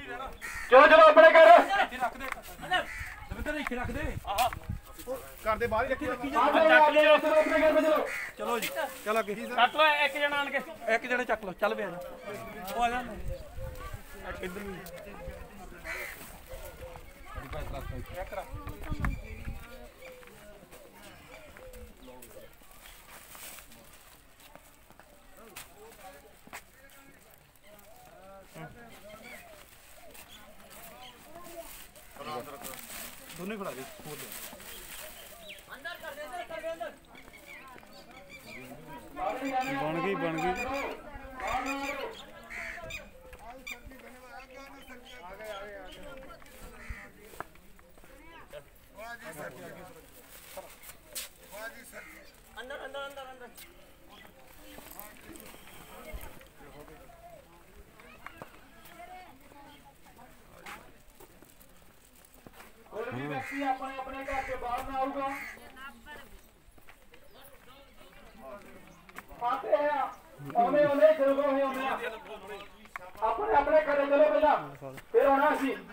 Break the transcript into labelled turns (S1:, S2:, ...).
S1: चलो चलो अपने घर
S2: घर दे बाहर ही रखी
S3: चलो जी चल अगे चक लो एक जना आन के एक जने चक लो चल पे वो आ जा इधर भी दोनों खड़ा दी बन गई अंदर अंदर अंदर अंदर
S1: कोई भी व्यक्ति अपने अपने घर से बाहर ना आऊगा आते हैं ओने ओने चलो अपने अपने घर चलो पहला फिर होना सी